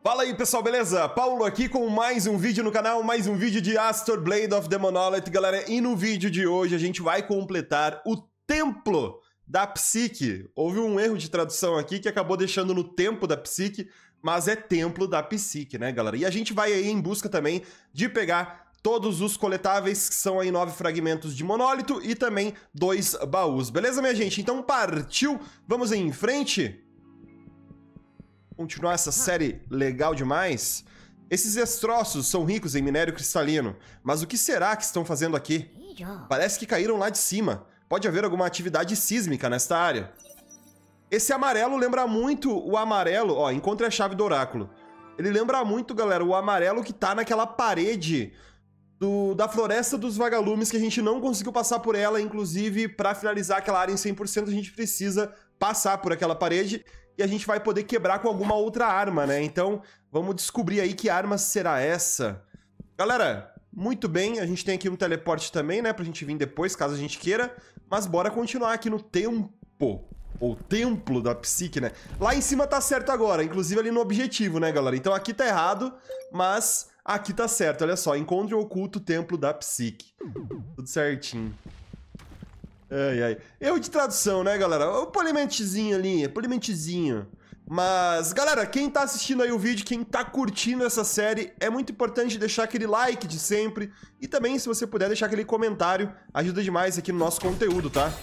Fala aí pessoal, beleza? Paulo aqui com mais um vídeo no canal, mais um vídeo de Astor Blade of the Monolith, galera. E no vídeo de hoje a gente vai completar o Templo da Psique. Houve um erro de tradução aqui que acabou deixando no Tempo da Psique, mas é Templo da Psique, né, galera? E a gente vai aí em busca também de pegar todos os coletáveis, que são aí 9 fragmentos de monólito e também 2 baús. Beleza, minha gente? Então partiu, vamos em frente? Continuar essa série legal demais. Esses destroços são ricos em minério cristalino, mas o que será que estão fazendo aqui? Parece que caíram lá de cima. Pode haver alguma atividade sísmica nesta área. Esse amarelo lembra muito o amarelo... Ó, encontre a chave do oráculo. Ele lembra muito, galera, o amarelo que tá naquela parede da Floresta dos Vagalumes, que a gente não conseguiu passar por ela. Inclusive, para finalizar aquela área em 100%, a gente precisa passar por aquela parede e a gente vai poder quebrar com alguma outra arma, né? Então, vamos descobrir aí que arma será essa. Galera, muito bem, a gente tem aqui um teleporte também, né? Pra gente vir depois, caso a gente queira. Mas bora continuar aqui no tempo, ou Templo da Psique, né? Lá em cima tá certo agora, inclusive ali no objetivo, né, galera? Então aqui tá errado, mas aqui tá certo, olha só. Encontre o oculto Templo da Psique. Tudo certinho. Ai, ai. Erro de tradução, né, galera? O polimentezinho ali, polimentezinho. Mas, galera, quem tá assistindo aí o vídeo, quem tá curtindo essa série, é muito importante deixar aquele like de sempre. E também, se você puder, deixar aquele comentário. Ajuda demais aqui no nosso conteúdo, tá?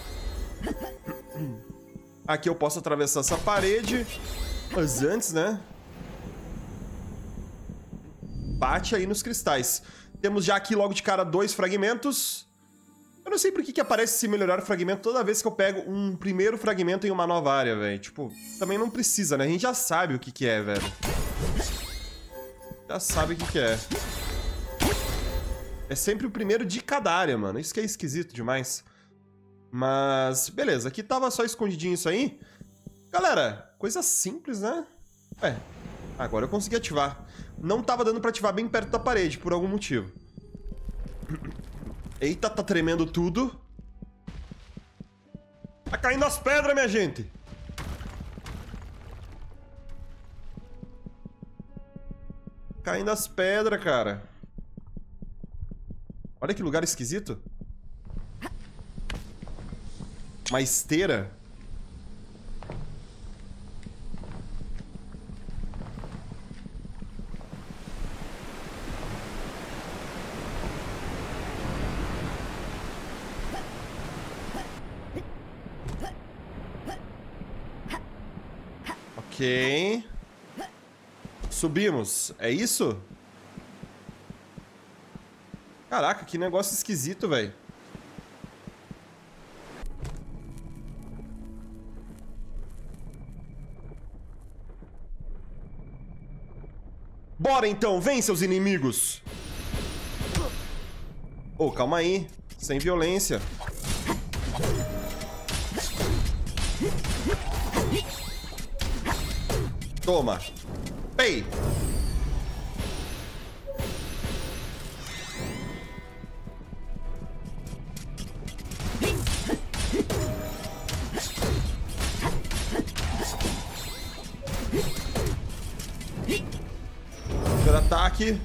Aqui eu posso atravessar essa parede. Mas antes, né? Bate aí nos cristais. Temos já aqui logo de cara 2 fragmentos. Eu não sei por que aparece esse melhorar fragmento toda vez que eu pego um primeiro fragmento em uma nova área, velho. Tipo, também não precisa, né? A gente já sabe o que é, velho. Já sabe o que é. É sempre o primeiro de cada área, mano. Isso que é esquisito demais. Mas, beleza. Aqui tava só escondidinho isso aí. Galera, coisa simples, né? Agora eu consegui ativar. Não tava dando pra ativar bem perto da parede, por algum motivo. Eita, tá tremendo tudo. Tá caindo as pedras, minha gente. Caindo as pedras, cara. Olha que lugar esquisito. Uma esteira. Ok. Subimos. É isso? Caraca, que negócio esquisito, velho. Bora então, vem seus inimigos. Oh, calma aí. Sem violência. Toma. Pei. Primeiro ataque.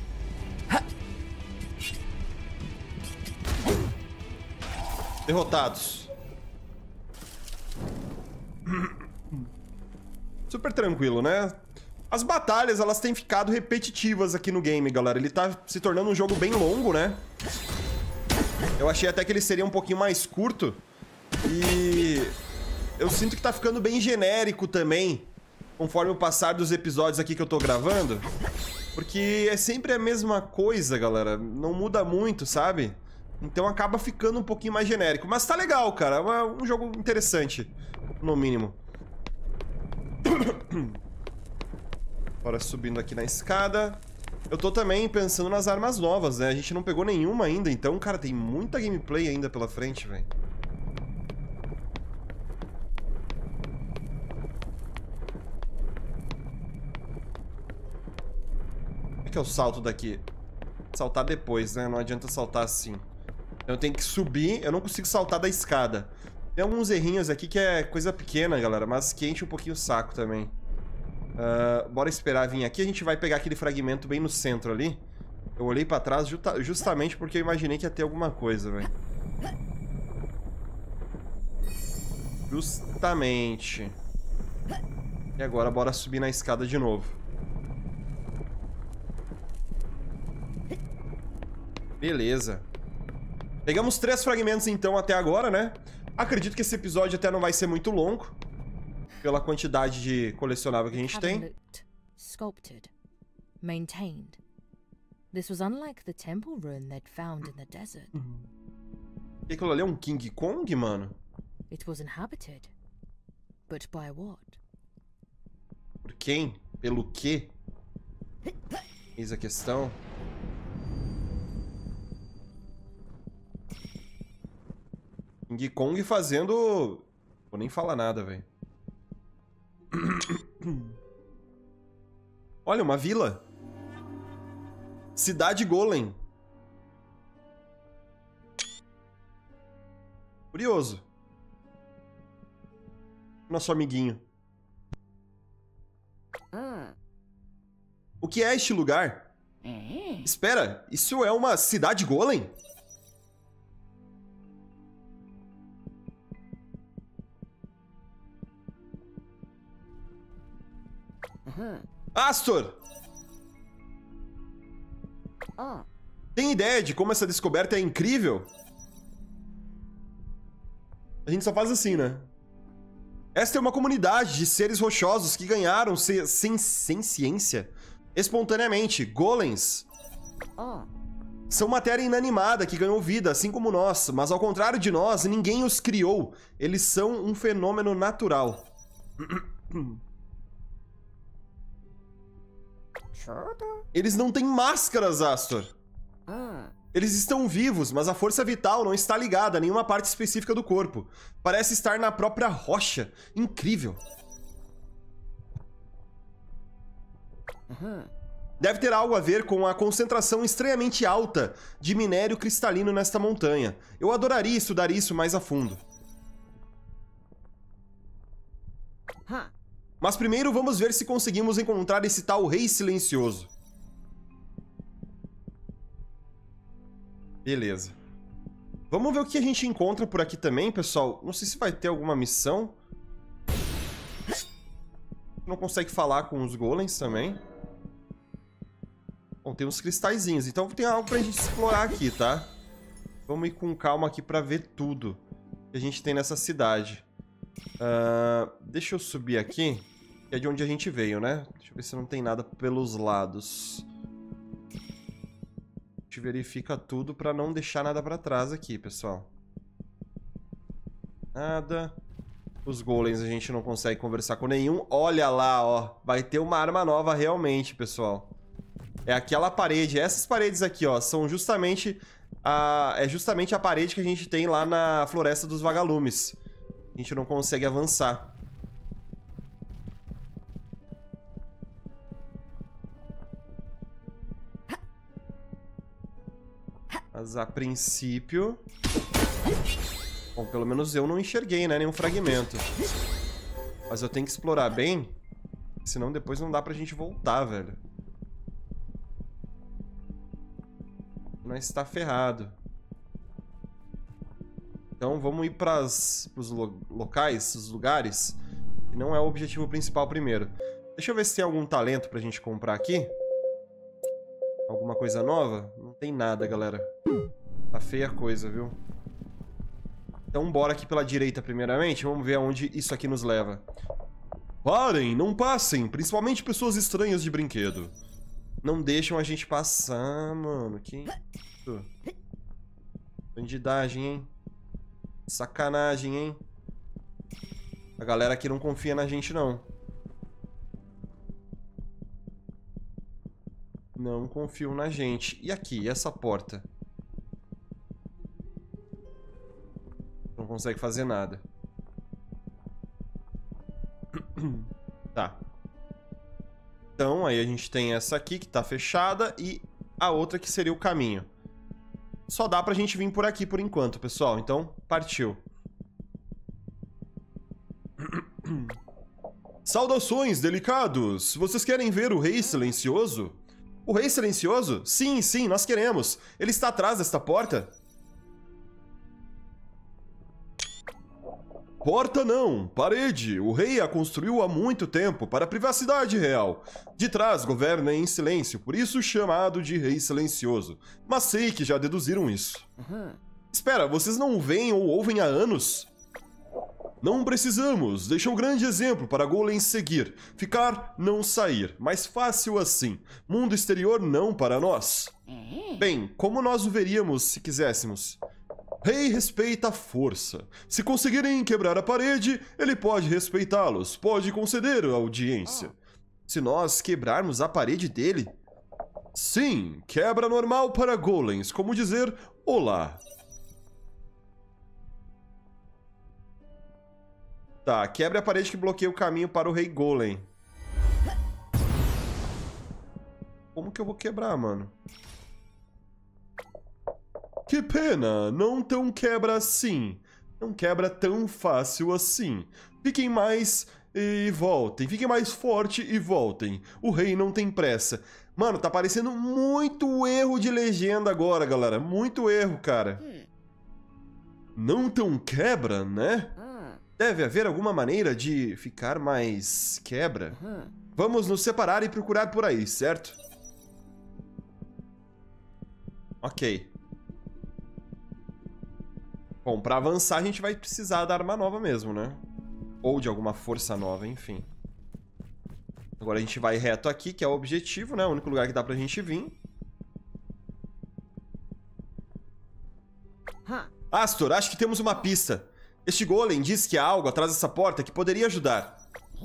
Derrotados. Super tranquilo, né? As batalhas, elas têm ficado repetitivas aqui no game, galera. Ele tá se tornando um jogo bem longo, né? Eu achei até que ele seria um pouquinho mais curto. E eu sinto que tá ficando bem genérico também, conforme o passar dos episódios aqui que eu tô gravando. Porque é sempre a mesma coisa, galera. Não muda muito, sabe? Então acaba ficando um pouquinho mais genérico. Mas tá legal, cara. É um jogo interessante, no mínimo. Bora subindo aqui na escada. Eu tô também pensando nas armas novas, né? A gente não pegou nenhuma ainda, então, cara, tem muita gameplay ainda pela frente, velho. Como é que eu salto daqui? Saltar depois, né? Não adianta saltar assim. Eu tenho que subir, eu não consigo saltar da escada. Tem alguns errinhos aqui que é coisa pequena, galera, mas que enche um pouquinho o saco também. Bora esperar vir aqui. A gente vai pegar aquele fragmento bem no centro ali. Eu olhei pra trás justamente porque eu imaginei que ia ter alguma coisa, velho. Justamente. E agora bora subir na escada de novo. Beleza. Pegamos 3 fragmentos então até agora, né? Acredito que esse episódio até não vai ser muito longo. Pela quantidade de colecionável que a gente tem. Sculpted, maintained. This was unlike the temple ruin they'd found in the desert. E aquilo ali é um King Kong, mano? It was inhabited. But by what? Por quem? Pelo quê? Eis a questão. King Kong fazendo... Vou nem falar nada, velho. Olha, uma vila. Cidade Golem. Curioso. Nosso amiguinho. O que é este lugar? Espera, isso é uma cidade Golem? Astor! Tem ideia de como essa descoberta é incrível? A gente só faz assim, né? Esta é uma comunidade de seres rochosos que ganharam sem ciência espontaneamente. Golems. São matéria inanimada que ganhou vida, assim como nós. Mas ao contrário de nós, ninguém os criou. Eles são um fenômeno natural. Eles não têm máscaras, Astor. Eles estão vivos, mas a força vital não está ligada a nenhuma parte específica do corpo. Parece estar na própria rocha. Incrível. Deve ter algo a ver com a concentração estranhamente alta de minério cristalino nesta montanha. Eu adoraria estudar isso mais a fundo. Mas primeiro vamos ver se conseguimos encontrar esse tal rei silencioso. Beleza. Vamos ver o que a gente encontra por aqui também, pessoal. Não sei se vai ter alguma missão. Não consegue falar com os golems também. Bom, tem uns cristalzinhos. Então tem algo pra gente explorar aqui, tá? Vamos ir com calma aqui pra ver tudo que a gente tem nessa cidade. Deixa eu subir aqui, que é de onde a gente veio, né? Deixa eu ver se não tem nada pelos lados. A gente verifica tudo pra não deixar nada pra trás aqui, pessoal. Nada. Os golems a gente não consegue conversar com nenhum. Olha lá, ó. Vai ter uma arma nova realmente, pessoal. É aquela parede. Essas paredes aqui, ó, são justamente é justamente a parede que a gente tem lá na Floresta dos Vagalumes. A gente não consegue avançar. Mas a princípio... Bom, pelo menos eu não enxerguei, né? Nenhum fragmento. Mas eu tenho que explorar bem, senão depois não dá pra gente voltar, velho. Nós tá ferrado. Então vamos ir pros locais, os lugares, que não é o objetivo principal primeiro. Deixa eu ver se tem algum talento pra gente comprar aqui. Alguma coisa nova? Não tem nada, galera. Tá feia a coisa, viu? Então bora aqui pela direita primeiramente. Vamos ver aonde isso aqui nos leva. Parem, não passem. Principalmente pessoas estranhas de brinquedo. Não deixam a gente passar, mano. Que isso? Bandidagem, hein? Sacanagem, hein? A galera aqui não confia na gente, não. Não confiam na gente. E aqui, essa porta? Não consegue fazer nada. Tá. Então, aí a gente tem essa aqui que tá fechada e a outra que seria o caminho. Só dá pra gente vir por aqui por enquanto, pessoal. Então, partiu. Saudações, delicados! Vocês querem ver o Rei Silencioso? O Rei Silencioso? Sim, sim, nós queremos. Ele está atrás desta porta? Porta não, parede. O rei a construiu há muito tempo para a privacidade real. De trás governa em silêncio, por isso chamado de Rei Silencioso. Mas sei que já deduziram isso. Espera, vocês não o veem ou ouvem há anos? Não precisamos. Deixa um grande exemplo para Golem seguir. Ficar, não sair. Mais fácil assim. Mundo exterior não para nós. Bem, como nós o veríamos se quiséssemos? Rei respeita a força. Se conseguirem quebrar a parede, ele pode respeitá-los, pode conceder a audiência. Se nós quebrarmos a parede dele? Sim, quebra normal para golems, como dizer olá. Tá, quebre a parede que bloqueia o caminho para o Rei Golem. Como que eu vou quebrar, mano? Que pena, não tão quebra assim. Não quebra tão fácil assim. Fiquem mais e voltem. Fiquem mais forte e voltem. O rei não tem pressa. Mano, tá parecendo muito erro de legenda agora, galera. Muito erro, cara. Não tão quebra, né? Deve haver alguma maneira de ficar mais quebra. Vamos nos separar e procurar por aí, certo? Ok. Bom, pra avançar a gente vai precisar da arma nova mesmo, né? Ou de alguma força nova, enfim. Agora a gente vai reto aqui, que é o objetivo, né? O único lugar que dá pra gente vir. Astor, acho que temos uma pista. Este golem diz que há algo atrás dessa porta que poderia ajudar.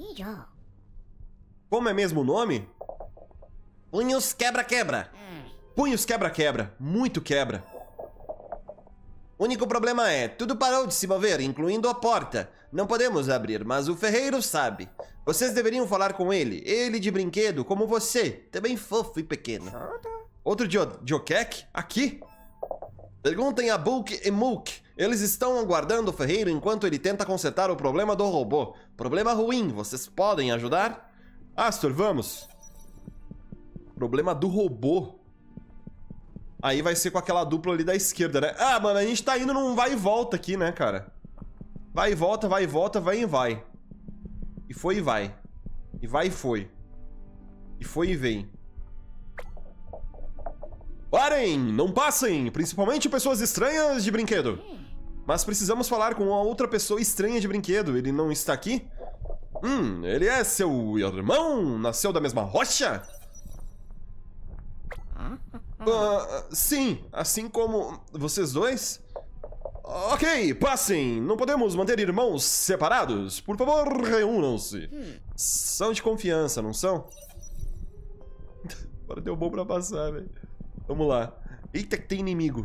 Como é mesmo o nome? Punhos quebra-quebra. Punhos quebra-quebra. Muito quebra. O único problema é, tudo parou de se mover, incluindo a porta. Não podemos abrir, mas o ferreiro sabe. Vocês deveriam falar com ele. Ele de brinquedo, como você. Também fofo e pequeno. Outro Jokek? Aqui? Perguntem a Bulk e Mook. Eles estão aguardando o ferreiro enquanto ele tenta consertar o problema do robô. Problema ruim, vocês podem ajudar? Astor, vamos. Problema do robô. Aí vai ser com aquela dupla ali da esquerda, né? Ah, mano, a gente tá indo num vai e volta aqui, né, cara? Vai e volta, vai e volta, vai e vai. E foi e vai. E vai e foi. E foi e vem. Parem! Não passem! Principalmente pessoas estranhas de brinquedo. Mas precisamos falar com uma outra pessoa estranha de brinquedo. Ele não está aqui? Ele é seu irmão? Nasceu da mesma rocha? Sim, assim como vocês dois. Ok, passem. Não podemos manter irmãos separados. Por favor, reúnam-se. São de confiança, não são? Agora deu bom pra passar, velho. Vamos lá. Eita, que tem inimigo.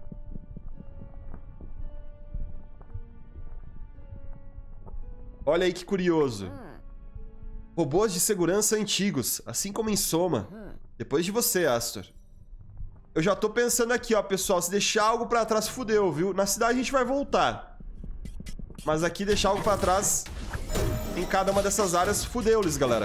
Olha aí que curioso. Robôs de segurança antigos, assim como em Soma. Depois de você, Astor. Eu já tô pensando aqui, ó, pessoal. Se deixar algo pra trás, fudeu, viu? Na cidade a gente vai voltar. Mas aqui deixar algo pra trás em cada uma dessas áreas, fudeu-lhes, galera.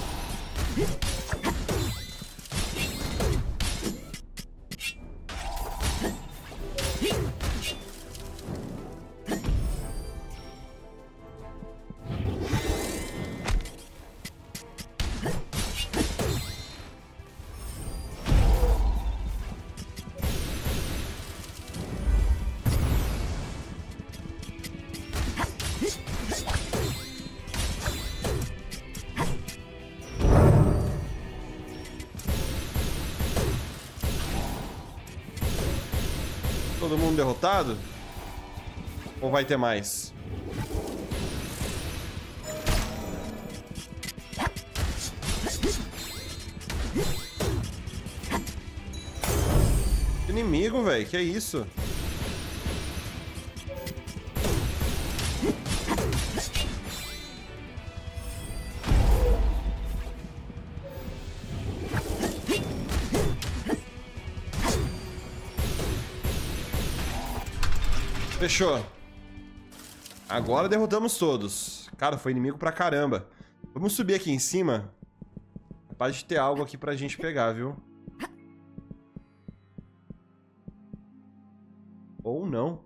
Todo mundo derrotado? Ou vai ter mais? Inimigo, velho. Que é isso? Fechou. Agora derrotamos todos. Cara, foi inimigo pra caramba. Vamos subir aqui em cima. Capaz de ter algo aqui pra gente pegar, viu? Ou não.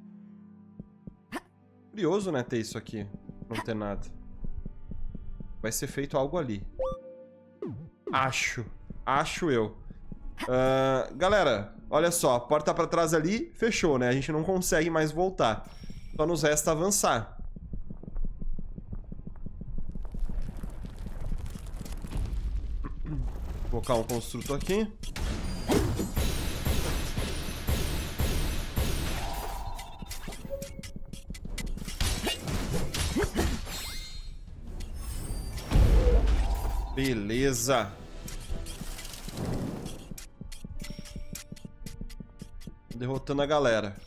Curioso, né, ter isso aqui. Não ter nada. Vai ser feito algo ali. Acho eu. Galera, olha só. A porta pra trás ali fechou, né? A gente não consegue mais voltar. Só nos resta avançar. Vou colocar um construtor aqui. Beleza. Derrotando a galera.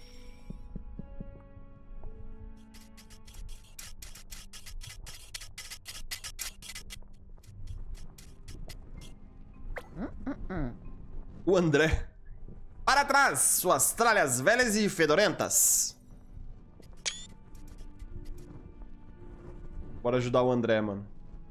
O André. Para trás, suas tralhas velhas e fedorentas. Bora ajudar o André, mano.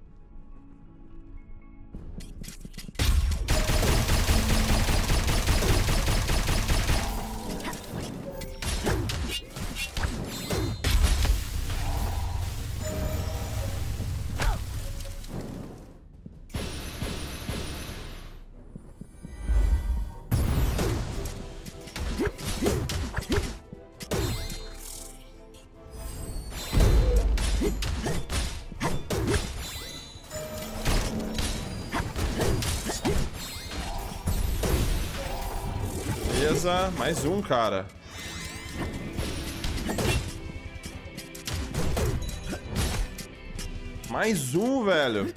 Beleza, mais um, cara. Mais um, velho.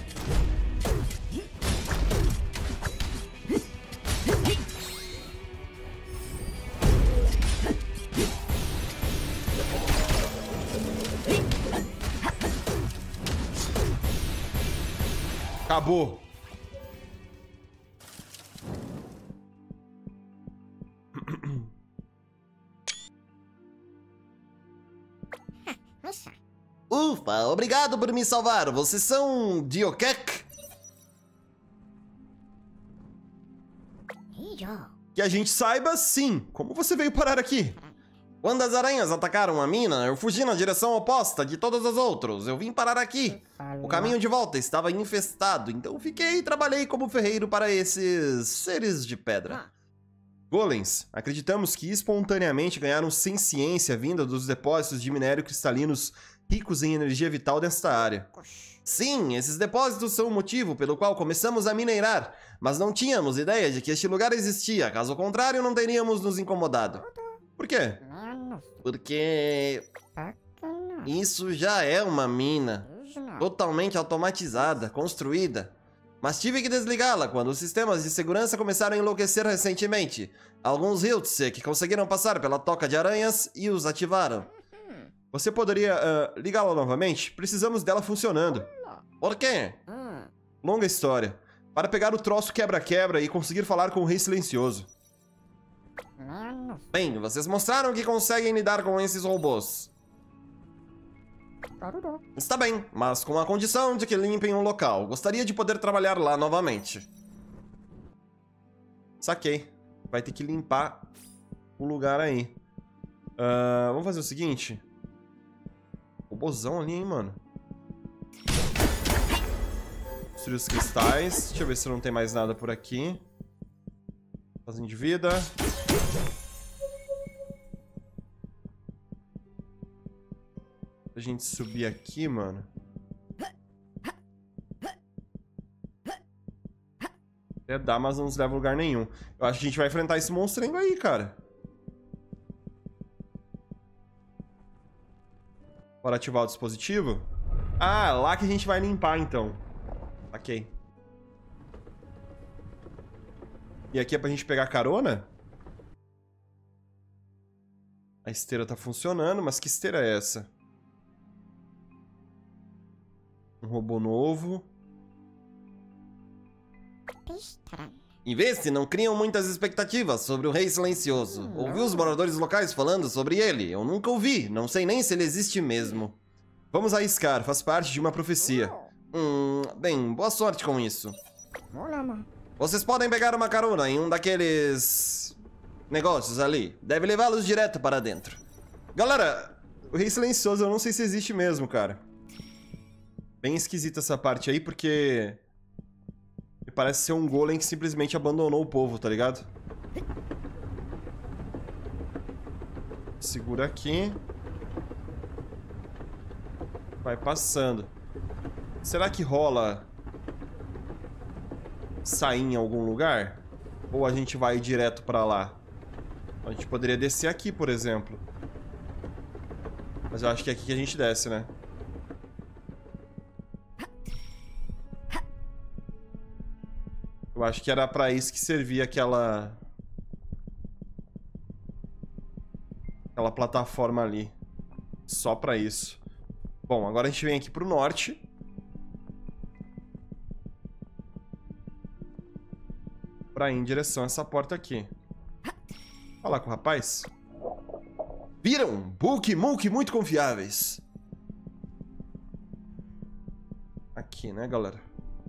Acabou. Ufa, obrigado por me salvar. Vocês são Diokek? Que a gente saiba, sim. Como você veio parar aqui? Quando as aranhas atacaram a mina, eu fugi na direção oposta de todos os outros. Eu vim parar aqui. O caminho de volta estava infestado, então fiquei e trabalhei como ferreiro para esses seres de pedra. Golems, acreditamos que espontaneamente ganharam ciência vinda dos depósitos de minério cristalinos ricos em energia vital desta área. Sim, esses depósitos são o motivo pelo qual começamos a minerar, mas não tínhamos ideia de que este lugar existia, caso contrário não teríamos nos incomodado. Por quê? Porque isso já é uma mina, totalmente automatizada, construída. Mas tive que desligá-la quando os sistemas de segurança começaram a enlouquecer recentemente. Alguns Hiltse conseguiram passar pela toca de aranhas e os ativaram. Você poderia ligá-la novamente? Precisamos dela funcionando. Por quê? Longa história. Para pegar o troço quebra-quebra e conseguir falar com o Rei Silencioso. Bem, vocês mostraram que conseguem lidar com esses robôs. Está bem, mas com a condição de que limpem o local. Gostaria de poder trabalhar lá novamente. Saquei. Vai ter que limpar o lugar aí. Vamos fazer o seguinte. Robôzão ali, hein, mano. Destruir os cristais. Deixa eu ver se não tem mais nada por aqui. Fazendo de vida. A gente subir aqui, mano. Até dá, mas não nos leva a lugar nenhum. Eu acho que a gente vai enfrentar esse monstrengo aí, cara. Bora ativar o dispositivo? Ah, lá que a gente vai limpar, então. Ok. E aqui é pra gente pegar carona? A esteira tá funcionando, mas que esteira é essa? Um robô novo. Em vez de não criam muitas expectativas sobre o Rei Silencioso. Ouvi os moradores locais falando sobre ele. Eu nunca ouvi, não sei nem se ele existe mesmo. Vamos arriscar, faz parte de uma profecia. Bem, boa sorte com isso. Vocês podem pegar uma carona em um daqueles negócios ali. Deve levá-los direto para dentro. Galera, o Rei Silencioso eu não sei se existe mesmo, cara. Bem esquisita essa parte aí, porque parece ser um golem que simplesmente abandonou o povo, tá ligado? Segura aqui. Vai passando. Será que rola sair em algum lugar? Ou a gente vai direto pra lá? A gente poderia descer aqui, por exemplo. Mas eu acho que é aqui que a gente desce, né? Eu acho que era pra isso que servia aquela plataforma ali. Só pra isso. Bom, agora a gente vem aqui pro norte. Pra ir em direção a essa porta aqui. Fala com o rapaz. Viram? Book e Mook muito confiáveis. Aqui, né, galera?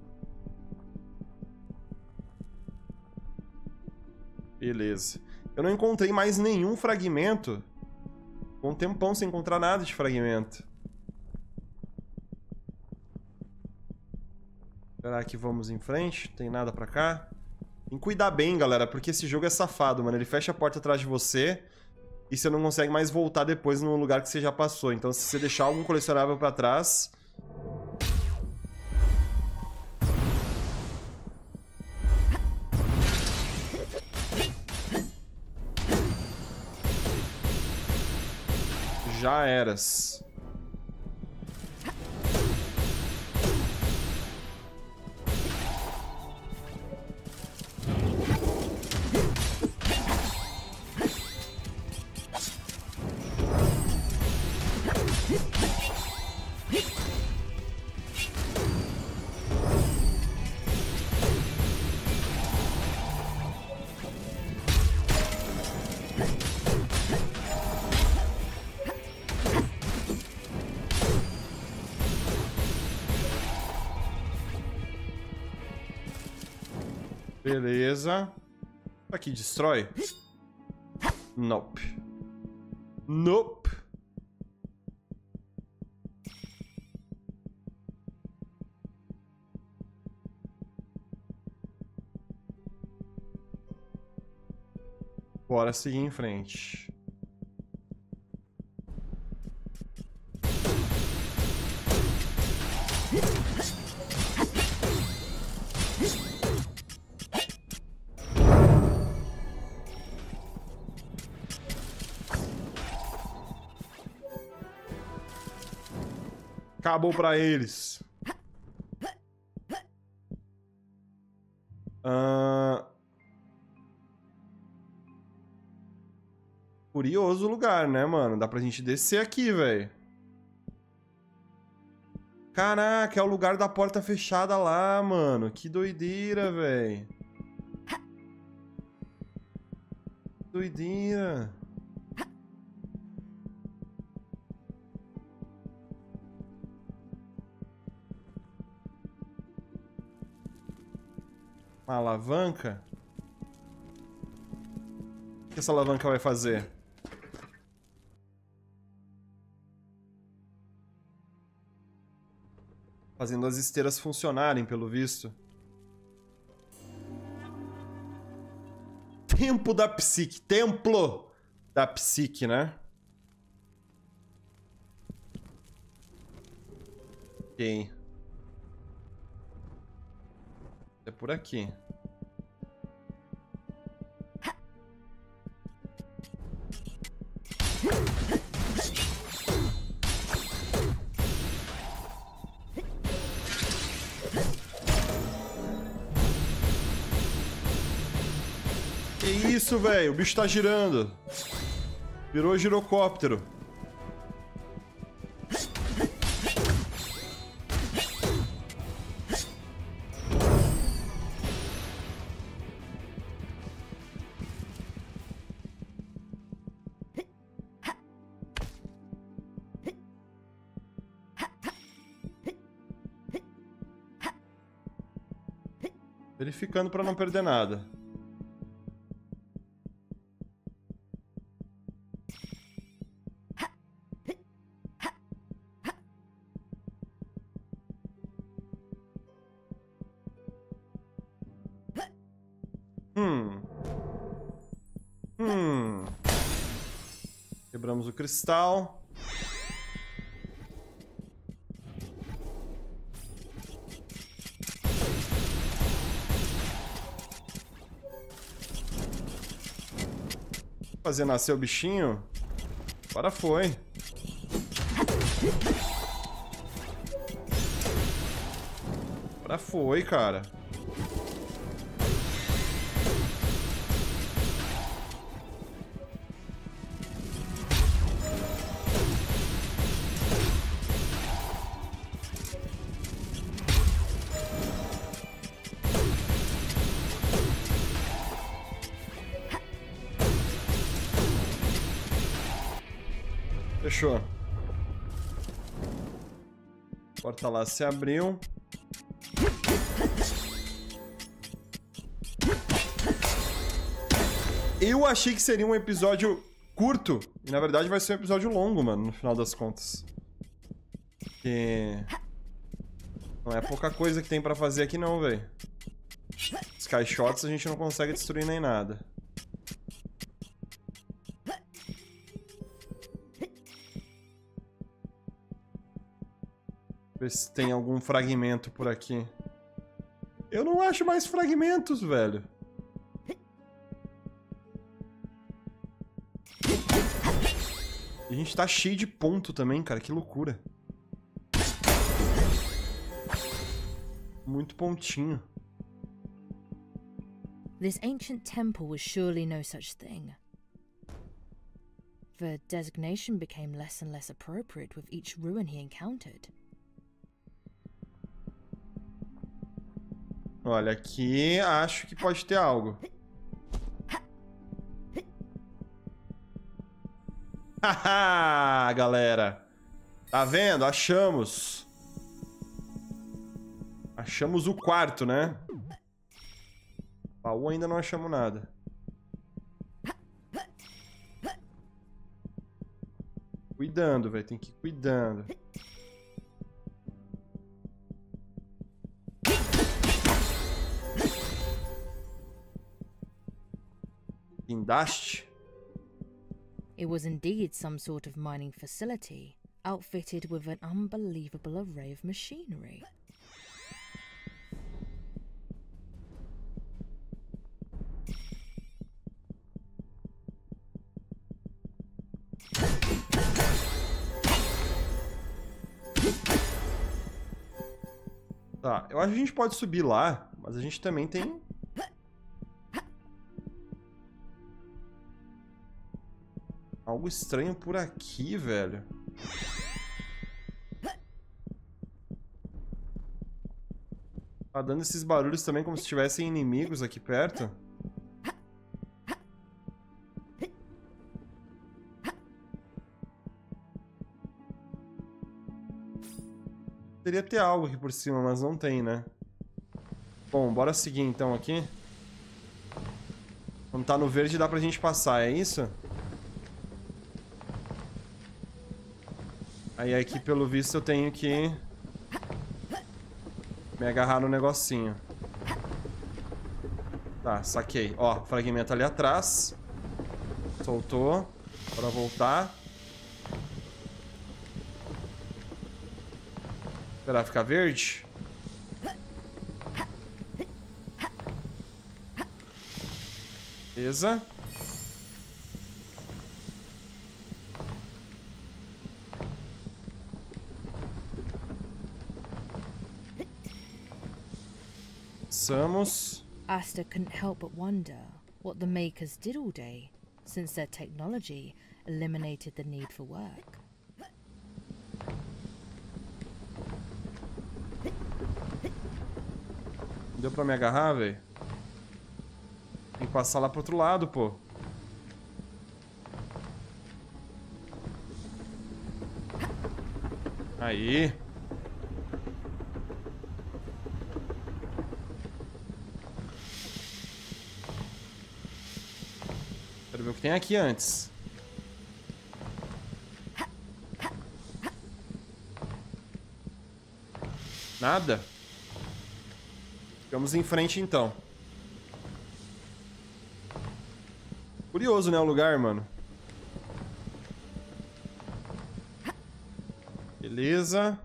Beleza. Eu não encontrei mais nenhum fragmento. Ficou um tempão sem encontrar nada de fragmento. Será que vamos em frente? Tem nada pra cá? Tem que cuidar bem, galera, porque esse jogo é safado, mano. Ele fecha a porta atrás de você e você não consegue mais voltar depois no lugar que você já passou. Então, se você deixar algum colecionável pra trás... já eras. Beleza. Isso aqui destrói? Nope. Nope. Bora seguir em frente. Acabou pra eles. Curioso o lugar, né, mano? Dá pra gente descer aqui, velho. Caraca, é o lugar da porta fechada lá, mano. Que doideira, velho. Doideira. Uma alavanca? O que essa alavanca vai fazer? Fazendo as esteiras funcionarem, pelo visto. Templo da Psique. Templo da Psique, né? Ok. É por aqui. Que isso, velho? O bicho tá girando. Virou girocóptero. Verificando pra não perder nada. Quebramos o cristal. Fazer nascer o bichinho. Agora foi. Agora foi, cara. Fechou. A porta lá se abriu. Eu achei que seria um episódio curto. E na verdade vai ser um episódio longo, mano, no final das contas. Porque... não é pouca coisa que tem pra fazer aqui não, velho. Sky Shots a gente não consegue destruir nem nada. Ver se tem algum fragmento por aqui. Eu não acho mais fragmentos, velho. E a gente tá cheio de ponto também, cara. Que loucura. Muito pontinho. This ancient temple was surely no such thing. The designation became less and less appropriate with each ruin he encountered. Olha, aqui acho que pode ter algo. Haha, galera. Tá vendo? Achamos. Achamos o quarto, né? Baú ainda não achamos nada. Cuidando, velho. Tem que ir cuidando. Guindaste? It was indeed some sort of mining facility, outfitted with an unbelievable array of machinery. Tá, eu acho que a gente pode subir lá, mas a gente também tem... algo estranho por aqui, velho. Tá dando esses barulhos também como se tivessem inimigos aqui perto. Poderia ter algo aqui por cima, mas não tem, né? Bom, bora seguir então aqui. Quando tá no verde dá pra gente passar, é isso? Aí aqui, pelo visto, eu tenho que me agarrar no negocinho. Tá, saquei. Ó, fragmento ali atrás. Soltou. Bora voltar. Esperar ficar verde. Beleza. Passamos. Asta couldn't help but wonder what the makers did all day, since their technology eliminated the need for work. Deu pra me agarrar, velho? Tem que passar lá pro outro lado, pô. Aí. ver o que tem aqui antes. Nada? Ficamos em frente, então. Curioso, né, o lugar, mano. Beleza.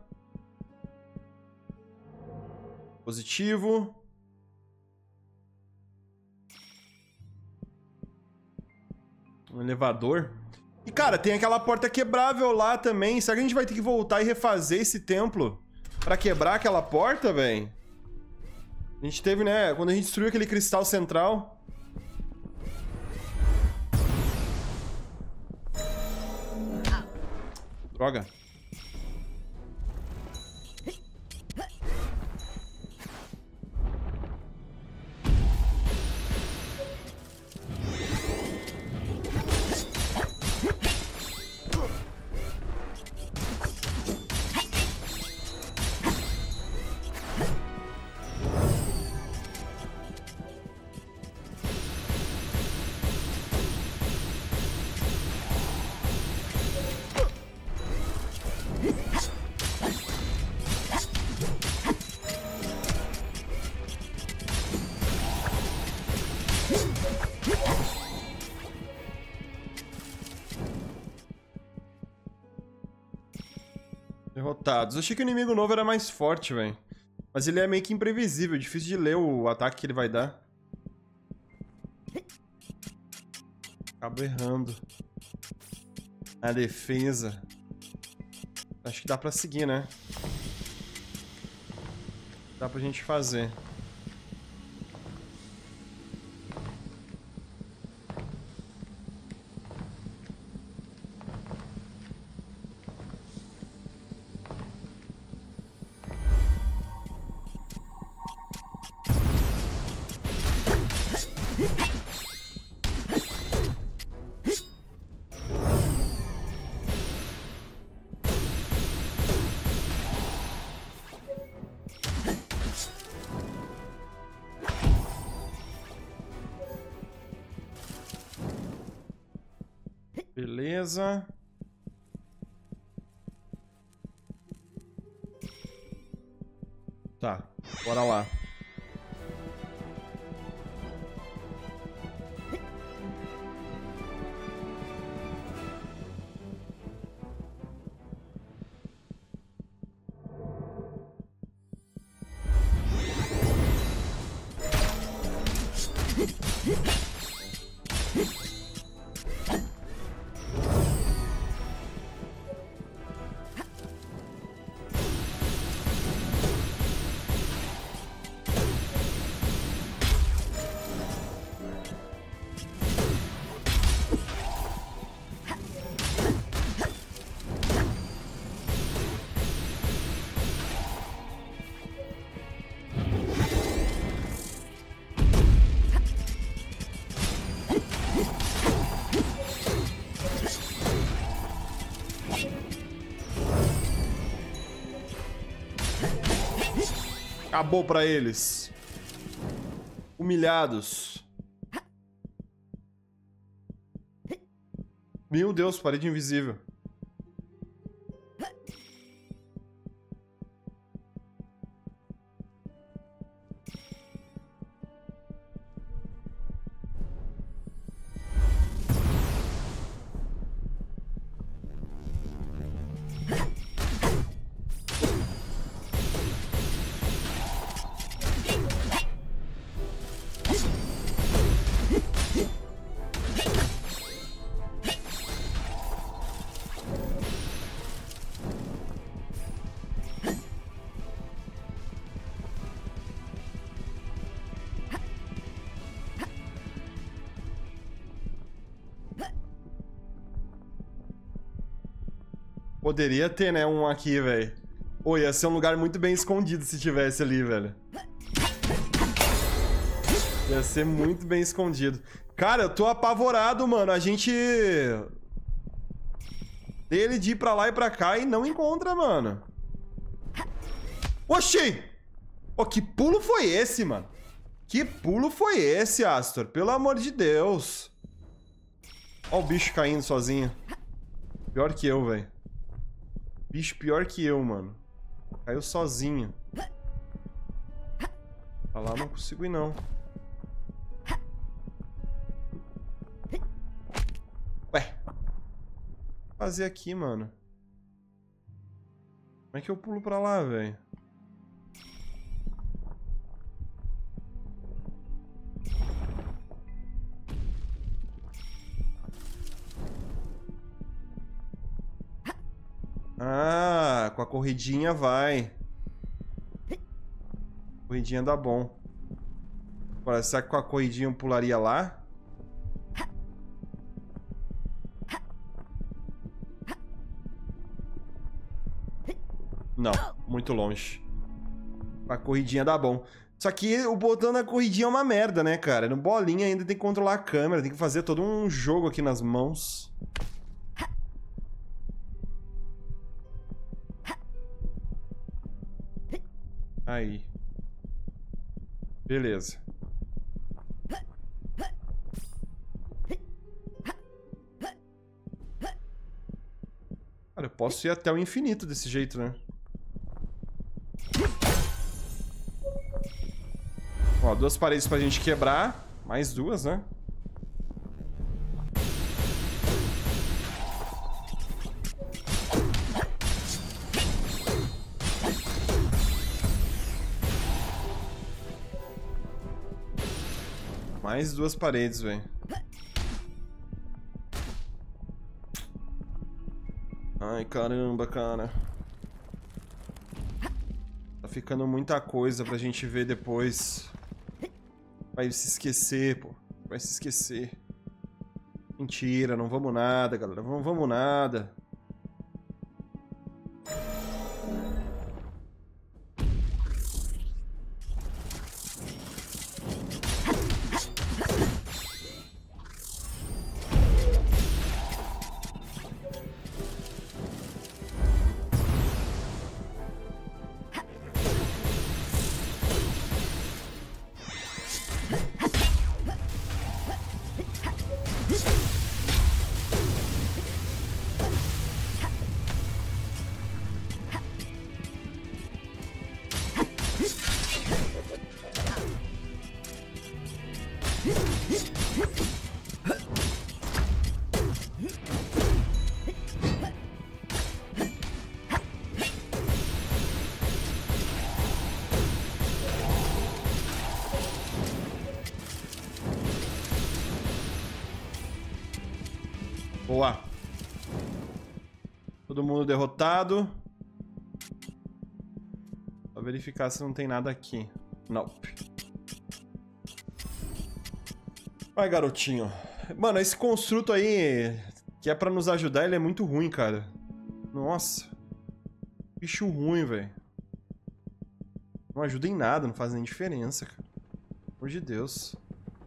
Positivo. Um elevador. E, cara, tem aquela porta quebrável lá também. Será que a gente vai ter que voltar e refazer esse templo pra quebrar aquela porta, velho? A gente teve, né? Quando a gente destruiu aquele cristal central. Droga. Derrotados. Eu achei que o inimigo novo era mais forte, velho. Mas ele é meio que imprevisível. Difícil de ler o ataque que ele vai dar. Acabo errando. A defesa. Acho que dá pra seguir, né? Dá pra gente fazer. Beleza. Tá, bora lá. Acabou pra eles. Humilhados. Meu Deus, parede invisível. Poderia ter, né, um aqui, velho. Pô, ia ser um lugar muito bem escondido se tivesse ali, velho. Ia ser muito bem escondido. Cara, eu tô apavorado, mano. A gente... Ele de ir pra lá e pra cá e não encontra, mano. Oxi! Ô, que pulo foi esse, mano? Que pulo foi esse, Astor? Pelo amor de Deus. Ó o bicho caindo sozinho. Pior que eu, velho. Bicho pior que eu, mano. Caiu sozinho. Pra lá não consigo ir, não. Ué. O que fazer aqui, mano? Como é que eu pulo pra lá, velho? Ah, com a corridinha vai. Corridinha dá bom. Agora, será que com a corridinha eu pularia lá? Não, muito longe. Com a corridinha dá bom. Só que o botão da corridinha é uma merda, né, cara? No bolinha ainda tem que controlar a câmera, tem que fazer todo um jogo aqui nas mãos. Aí. Beleza. Cara, eu posso ir até o infinito desse jeito, né? Ó, 2 paredes pra gente quebrar. Mais 2, né? Mais 2 paredes, velho. Ai, caramba, cara. Tá ficando muita coisa pra gente ver depois. Vai se esquecer, pô. Vai se esquecer. Mentira, não vamos nada, galera. Não vamos nada. Boa. Todo mundo derrotado. Só verificar se não tem nada aqui. Nope. Vai, garotinho. Mano, esse construto aí, que é pra nos ajudar, ele é muito ruim, cara. Nossa. Bicho ruim, velho. Não ajuda em nada, não faz nem diferença, cara. Pelo amor de Deus.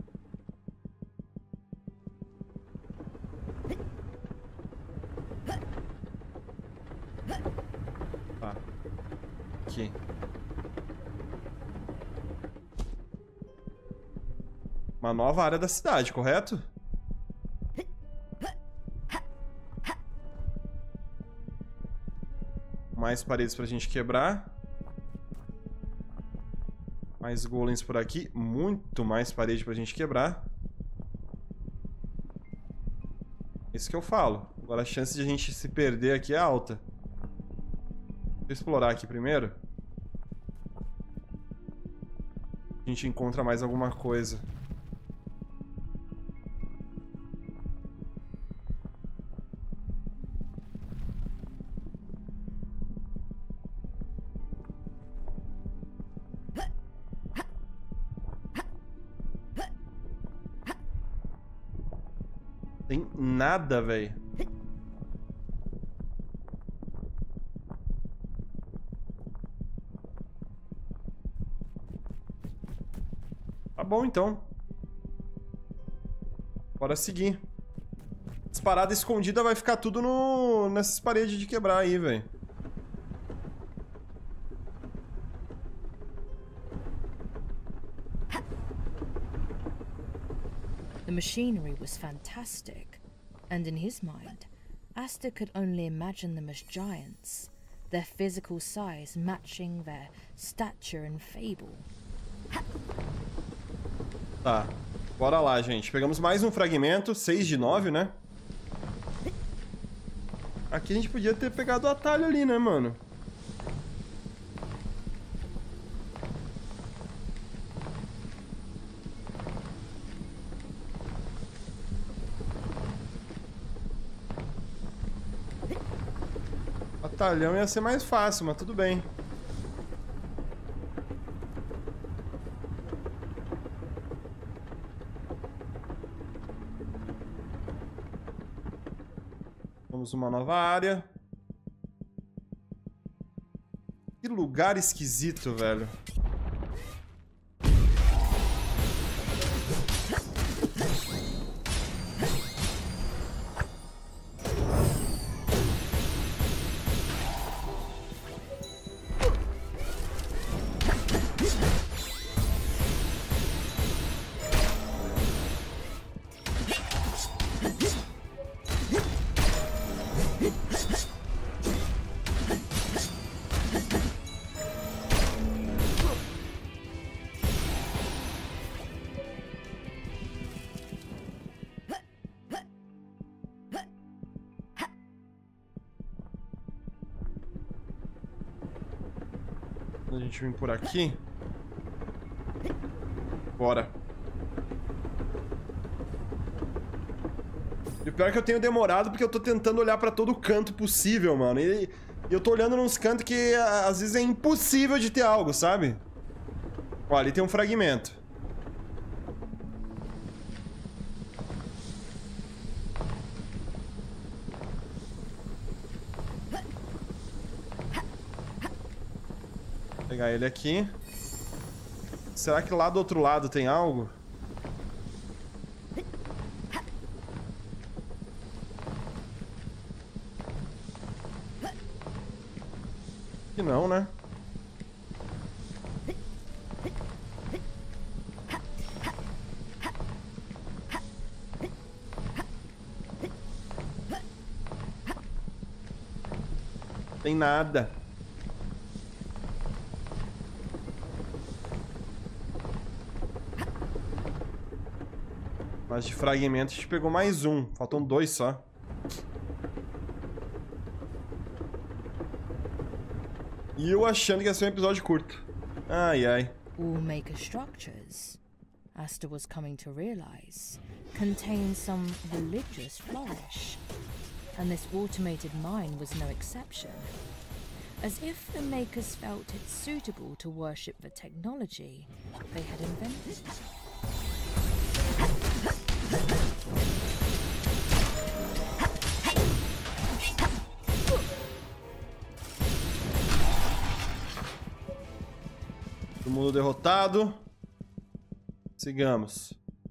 Tá. Aqui. Uma nova área da cidade, correto? Mais paredes pra gente quebrar. Mais golems por aqui. Muito mais parede pra gente quebrar. Isso que eu falo. Agora a chance de a gente se perder aqui é alta. Deixa eu explorar aqui primeiro. A gente encontra mais alguma coisa. Tem nada, velho. Tá bom, então. Bora seguir. Essa parada escondida vai ficar tudo nessas paredes de quebrar aí, velho. The machinery was fantastic. and in his mind, Asta could only imagine them as giants, their physical size matching their stature and fable. Tá, bora lá, gente. Pegamos mais um fragmento, 6 de 9, né? Aqui a gente podia ter pegado o atalho ali, né, mano? Atalhão ia ser mais fácil, mas tudo bem. Vamos uma nova área. Que lugar esquisito, velho. A gente vem por aqui. Bora. E o pior é que eu tenho demorado porque eu tô tentando olhar pra todo canto possível, mano. E eu tô olhando nos cantos que às vezes é impossível de ter algo, sabe? Ó, ali tem um fragmento. Vou pegar ele aqui. Será que lá do outro lado tem algo? Que não, né? Tem nada. Mas de fragmentos a gente pegou mais um. Faltam 2 só. E eu achando que ia ser um episódio curto. Ai, ai. All Maker structures, Asta was coming to realize, contain some religious flourish. And this automated mine was no exception. As if the Makers felt it suitable to worship the technology they had invented. Todo mundo derrotado. Sigamos.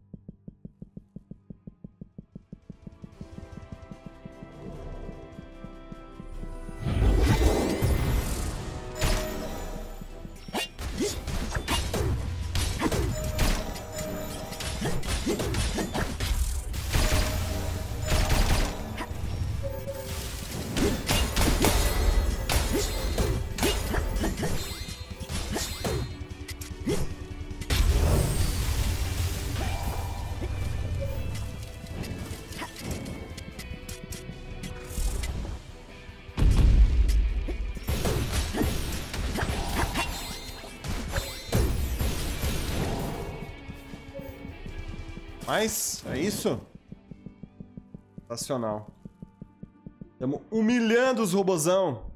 Mas, é isso? Sensacional. Estamos humilhando os robozão.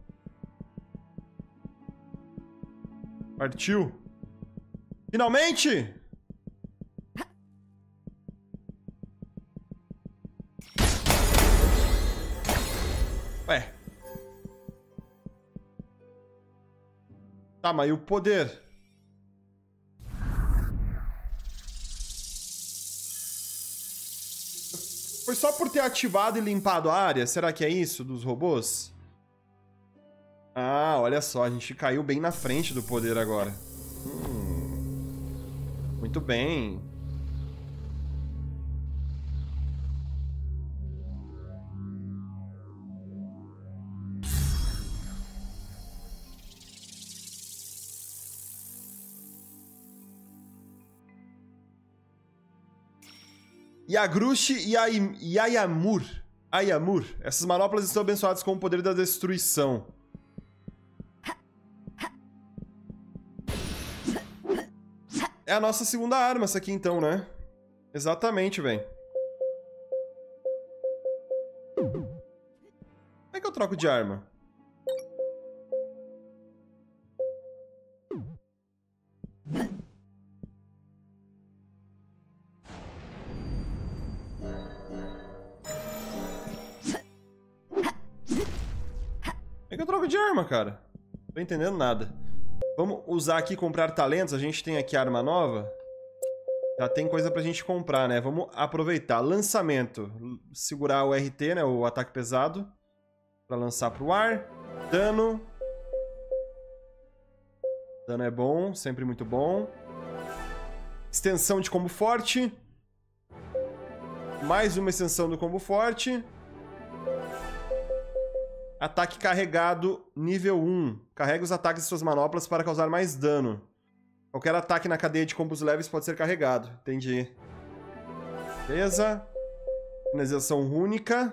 Partiu. Finalmente! Ué. Tá, mas e o poder? Foi só por ter ativado e limpado a área? Será que é isso dos robôs? Ah, olha só, a gente caiu bem na frente do poder agora. Muito bem. Yagrushi e Ayamur. Ayamur. Essas manoplas estão abençoadas com o poder da destruição. É a nossa segunda arma essa aqui então, né? Exatamente, velho. Como é que eu troco de arma? Como é que eu troco de arma, cara? Não tô entendendo nada. Vamos usar aqui, comprar talentos. A gente tem aqui arma nova. Já tem coisa pra gente comprar, né? Vamos aproveitar. Lançamento. Segurar o RT, né? O ataque pesado. Pra lançar pro ar. Dano. Dano é bom. Sempre muito bom. Extensão de combo forte. Mais uma extensão do combo forte. Ataque carregado nível 1. Carrega os ataques de suas manoplas para causar mais dano. Qualquer ataque na cadeia de combos leves pode ser carregado. Entendi. Beleza. Finalização rúnica.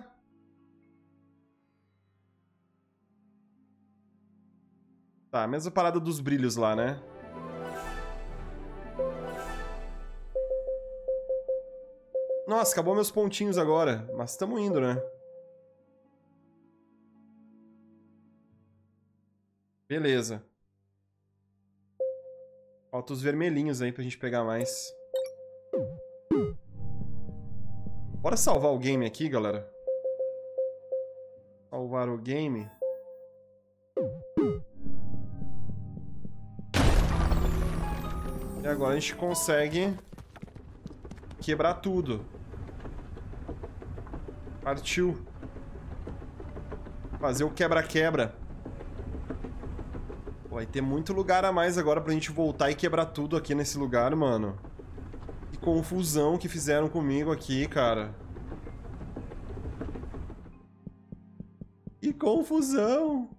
Tá, mesma parada dos brilhos lá, né? Nossa, acabou meus pontinhos agora. Mas estamos indo, né? Beleza. Falta os vermelhinhos aí pra gente pegar mais. Bora salvar o game aqui, galera. Salvar o game. E agora a gente consegue quebrar tudo. Partiu. Fazer o quebra-quebra. Vai ter muito lugar a mais agora pra gente voltar e quebrar tudo aqui nesse lugar, mano. Que confusão que fizeram comigo aqui, cara. Que confusão!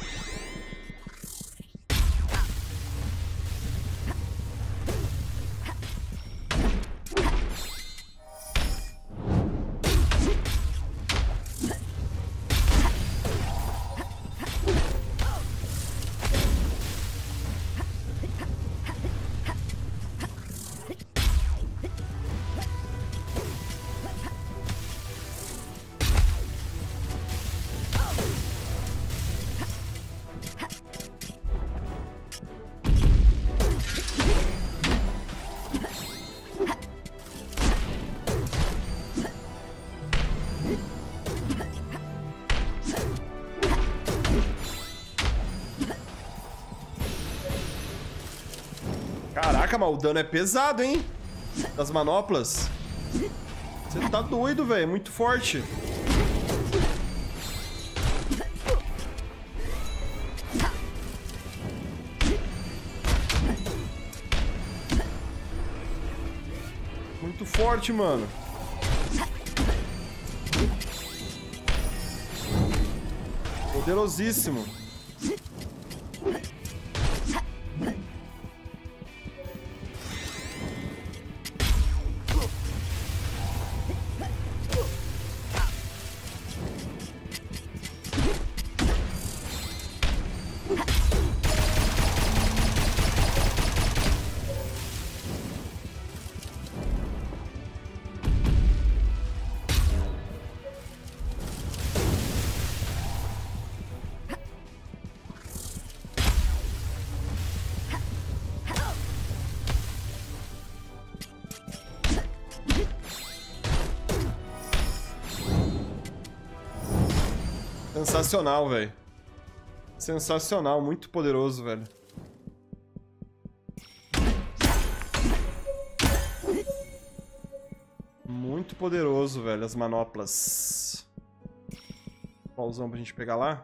Caraca, mas o dano é pesado, hein? Das manoplas. Você tá doido, velho. É muito forte. Muito forte, mano. Poderosíssimo. Sensacional, velho. Sensacional, muito poderoso, velho. Muito poderoso, velho, as manoplas. Pausão pra gente pegar lá.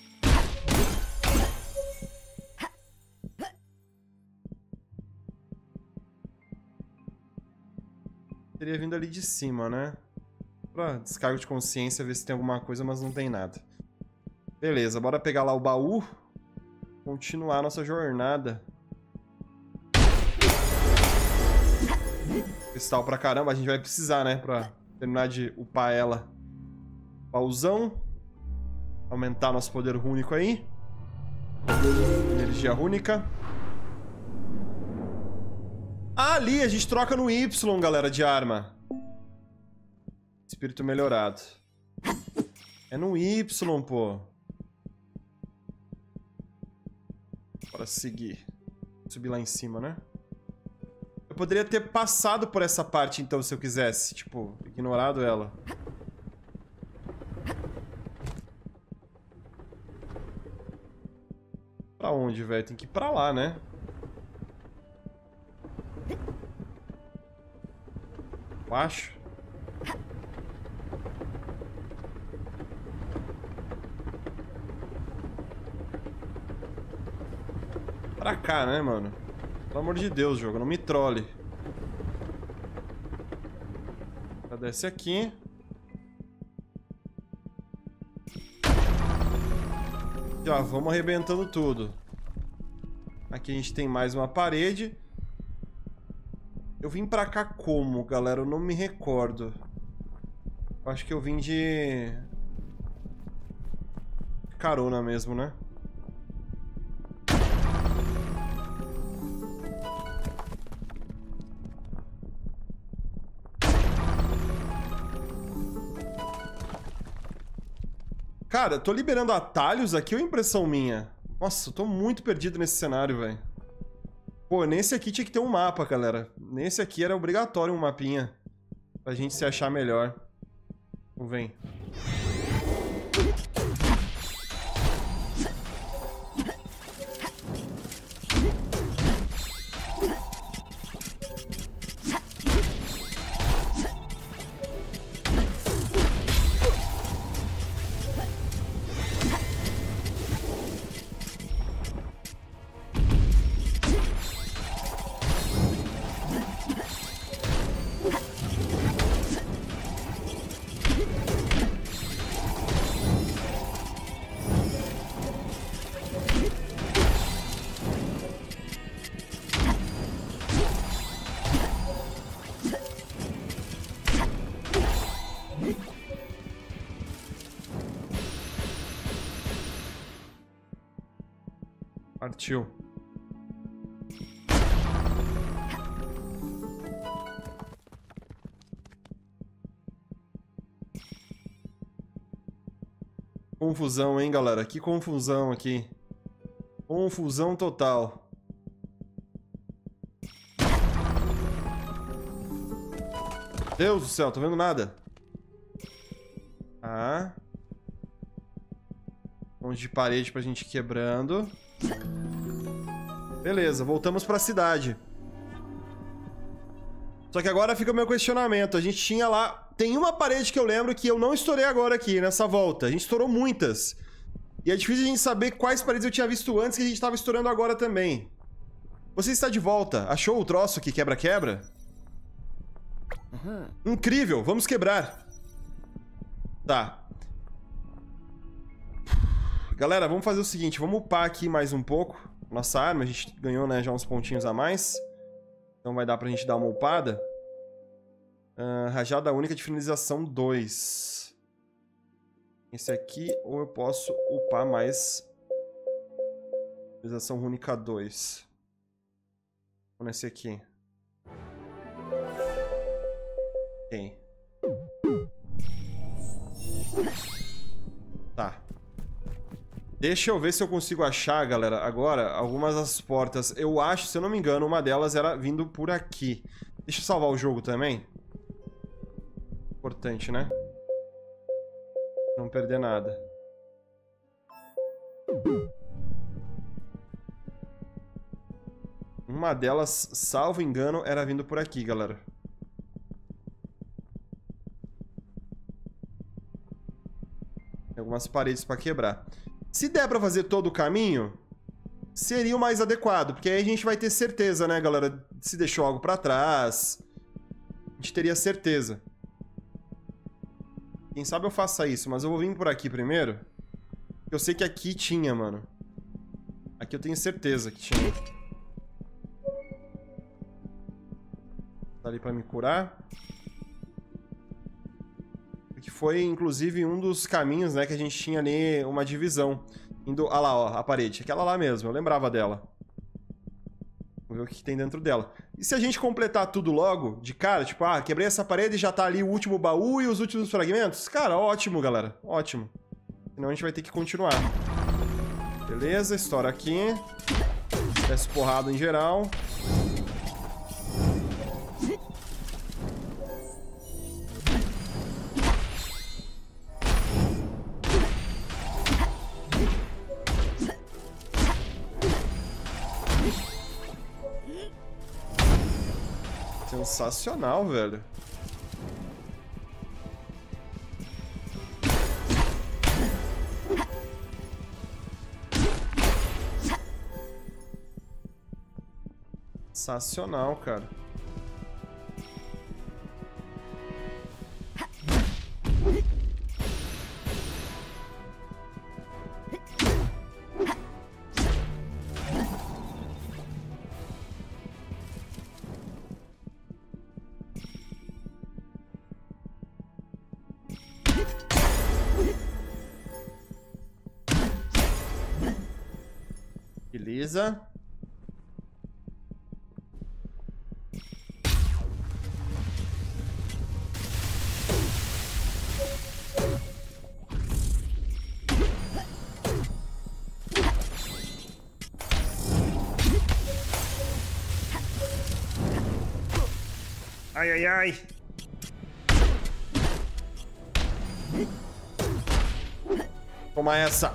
Teria vindo ali de cima, né? Pra descarga de consciência, ver se tem alguma coisa, mas não tem nada. Beleza, bora pegar lá o baú. Continuar a nossa jornada. Ver cristal pra caramba. A gente vai precisar, né? Pra terminar de upar ela. Pausão. Aumentar nosso poder rúnico aí. Energia rúnica. Ah, ali a gente troca no Y, galera, de arma. Espírito melhorado. É no Y, pô. Bora seguir. Subir lá em cima, né? Eu poderia ter passado por essa parte, então, se eu quisesse. Tipo, ignorado ela. Pra onde, velho? Tem que ir pra lá, né? Eu acho. Pra cá, né, mano? Pelo amor de Deus, jogo. Não me trole. Já desce aqui. Já vamos arrebentando tudo. Aqui a gente tem mais uma parede. Eu vim pra cá como, galera? Eu não me recordo. Eu acho que eu vim de... carona mesmo, né? Cara, tô liberando atalhos aqui ou é impressão minha? Nossa, eu tô muito perdido nesse cenário, velho. Pô, nesse aqui tinha que ter um mapa, galera. Nesse aqui era obrigatório um mapinha. Pra gente se achar melhor. Então vem. Partiu. Confusão, hein, galera? Que confusão aqui. Confusão total. Deus do céu, tô vendo nada. Tá. Ponte de parede pra gente ir quebrando. Beleza, voltamos pra cidade. Só que agora fica o meu questionamento. A gente tinha lá... Tem uma parede que eu lembro que eu não estourei agora aqui, nessa volta. A gente estourou muitas. E é difícil a gente saber quais paredes eu tinha visto antes que a gente tava estourando agora também. Você está de volta. Achou o troço que quebra-quebra? Incrível, vamos quebrar. Tá. Galera, vamos fazer o seguinte. Vamos upar aqui mais um pouco. Nossa arma, a gente ganhou, né, já uns pontinhos a mais. Então vai dar pra gente dar uma upada. Rajada única de finalização 2. Esse aqui, ou eu posso upar mais. Finalização única 2. Vou nesse aqui. Ok. Tá. Deixa eu ver se eu consigo achar, galera, agora, algumas das portas. Eu acho, se eu não me engano, uma delas era vindo por aqui. Deixa eu salvar o jogo também. Importante, né? Não perder nada. Uma delas, salvo engano, era vindo por aqui, galera. Tem algumas paredes pra quebrar. Se der pra fazer todo o caminho, seria o mais adequado. Porque aí a gente vai ter certeza, né, galera? Se deixou algo pra trás, a gente teria certeza. Quem sabe eu faça isso, mas eu vou vir por aqui primeiro. Eu sei que aqui tinha, mano. Aqui eu tenho certeza que tinha. Tá ali pra me curar. Que foi, inclusive, um dos caminhos, né, que a gente tinha ali uma divisão. Indo... Ah lá, ó, a parede. Aquela lá mesmo, eu lembrava dela. Vamos ver o que tem dentro dela. E se a gente completar tudo logo, de cara, tipo, ah, quebrei essa parede e já tá ali o último baú e os últimos fragmentos? Cara, ótimo, galera. Ótimo. Senão a gente vai ter que continuar. Beleza, estoura aqui. Desce porrada em geral. Sensacional, velho. Sensacional, cara. Beleza. Ai, ai, ai. Toma essa.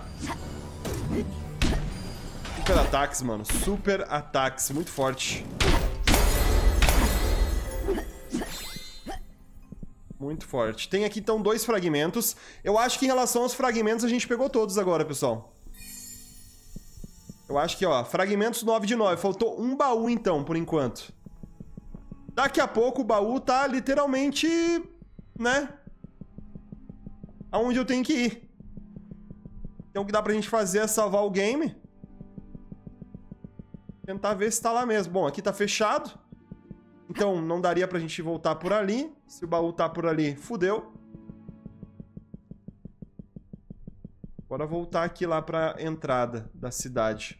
Super ataques, mano. Super ataques. Muito forte. Muito forte. Tem aqui, então, 2 fragmentos. Eu acho que em relação aos fragmentos, a gente pegou todos agora, pessoal. Eu acho que, ó, fragmentos 9 de 9. Faltou um baú, então, por enquanto. Daqui a pouco o baú tá literalmente, né? Aonde eu tenho que ir. Então o que dá pra gente fazer é salvar o game. Tentar ver se tá lá mesmo. Bom, aqui tá fechado. Então não daria pra gente voltar por ali. Se o baú tá por ali, fudeu. Bora voltar aqui lá pra entrada da cidade.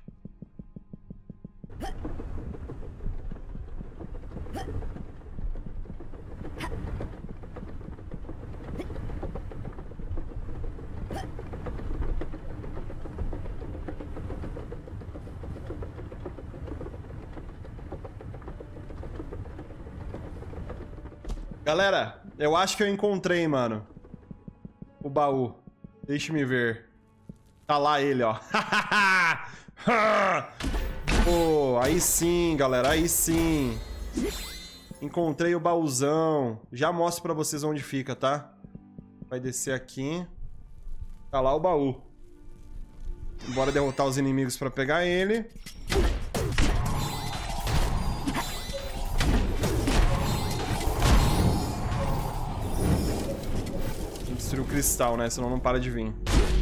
Galera, eu acho que eu encontrei, mano. O baú. Deixa-me ver. Tá lá ele, ó. Pô, aí sim, galera. Aí sim. Encontrei o baúzão. Já mostro pra vocês onde fica, tá? Vai descer aqui. Tá lá o baú. Bora derrotar os inimigos pra pegar ele. Destruir o cristal, né? Senão não para de vir.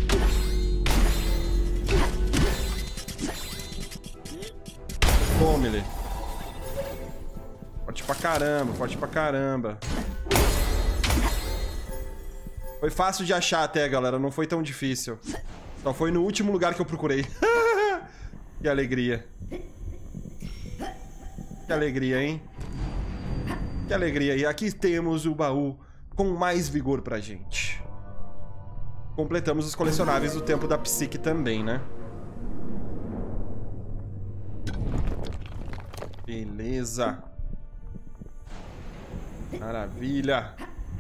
Tome ele. Forte pra caramba, forte pra caramba. Foi fácil de achar até, galera. Não foi tão difícil. Só foi no último lugar que eu procurei. Que alegria. Que alegria, hein? Que alegria. E aqui temos o baú com mais vigor pra gente. Completamos os colecionáveis do tempo da Psique também, né? Beleza. Maravilha.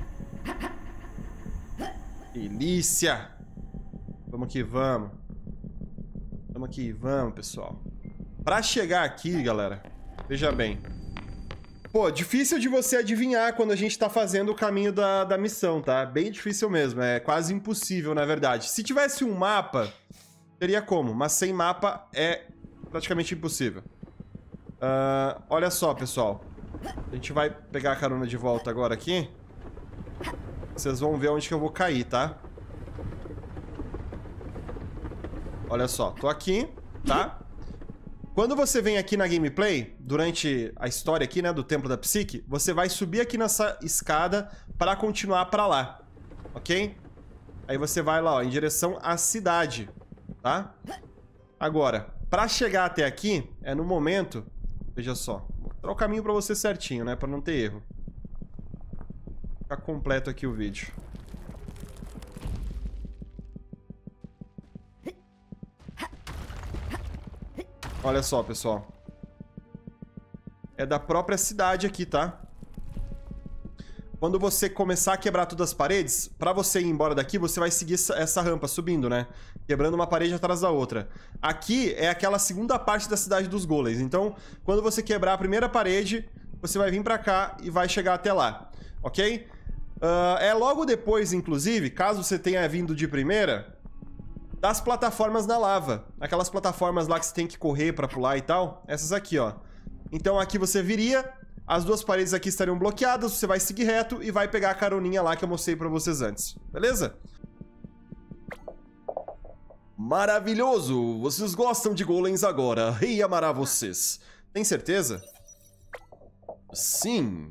Delícia. Vamos que vamos. Vamos que vamos, pessoal. Pra chegar aqui, galera, veja bem. Pô, difícil de você adivinhar quando a gente tá fazendo o caminho da missão, tá? Bem difícil mesmo, é quase impossível, na verdade. Se tivesse um mapa, teria como, mas sem mapa é praticamente impossível. Olha só, pessoal. A gente vai pegar a carona de volta agora aqui. Vocês vão ver onde que eu vou cair, tá? Olha só, tô aqui, tá? Quando você vem aqui na gameplay, durante a história aqui, né, do Templo da Psique, você vai subir aqui nessa escada para continuar para lá, ok? Aí você vai lá, ó, em direção à cidade, tá? Agora, para chegar até aqui, é no momento... Veja só, vou mostrar o caminho para você certinho, né, para não ter erro. Ficar completo aqui o vídeo. Olha só, pessoal. É da própria cidade aqui, tá? Quando você começar a quebrar todas as paredes, pra você ir embora daqui, você vai seguir essa rampa subindo, né? Quebrando uma parede atrás da outra. Aqui é aquela segunda parte da cidade dos golems. Então, quando você quebrar a primeira parede, você vai vir pra cá e vai chegar até lá, ok? É logo depois, inclusive, caso você tenha vindo de primeira, das plataformas na lava. Aquelas plataformas lá que você tem que correr pra pular e tal. Essas aqui, ó. Então aqui você viria, as duas paredes aqui estariam bloqueadas, você vai seguir reto e vai pegar a caroninha lá que eu mostrei pra vocês antes. Beleza? Maravilhoso! Vocês gostam de golems agora. Rei amará vocês. Tem certeza? Sim.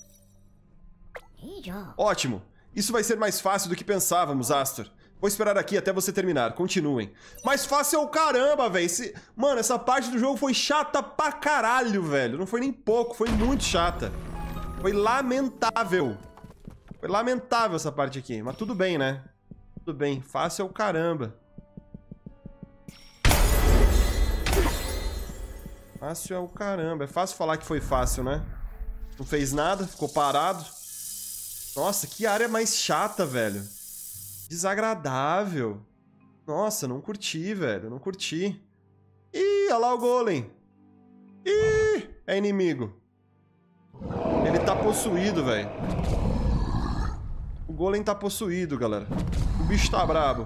Ótimo. Isso vai ser mais fácil do que pensávamos, Astor. Vou esperar aqui até você terminar. Continuem. Mais fácil é o caramba, velho. Mano, essa parte do jogo foi chata pra caralho, velho. Não foi nem pouco, foi muito chata. Foi lamentável. Foi lamentável essa parte aqui. Mas tudo bem, né? Tudo bem. Fácil é o caramba. Fácil é o caramba. É fácil falar que foi fácil, né? Não fez nada, ficou parado. Nossa, que área mais chata, velho. Desagradável. Nossa, não curti, velho. Não curti. Ih, olha lá o golem. Ih, é inimigo. Ele tá possuído, velho. O golem tá possuído, galera. O bicho tá brabo.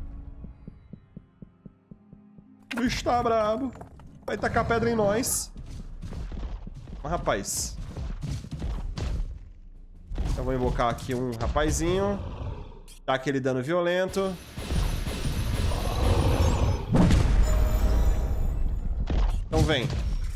O bicho tá brabo. Vai tacar pedra em nós. Mas, rapaz. Eu vou invocar aqui um rapazinho. Dá aquele dano violento. Então vem.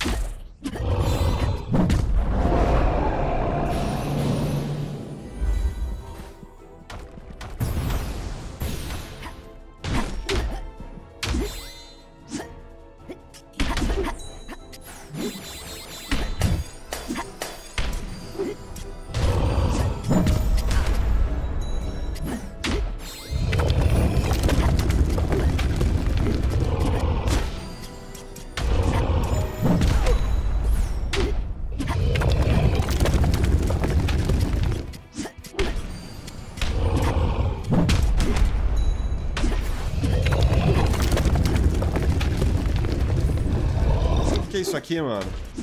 O que é isso aqui, mano?